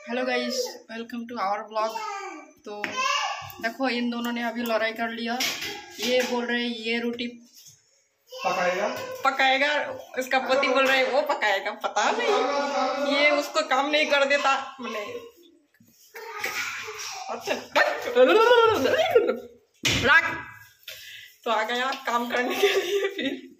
Hello guys, welcome to our blog. तो देखो, इन दोनों ने अभी लड़ाई कर लिया। ये बोल रहे ये रोटी पकाएगा, इसका पति बोल रहे वो पकाएगा। पता नहीं, ये उसको काम नहीं कर देता। मैंने तो आ गया काम करने के लिए। फिर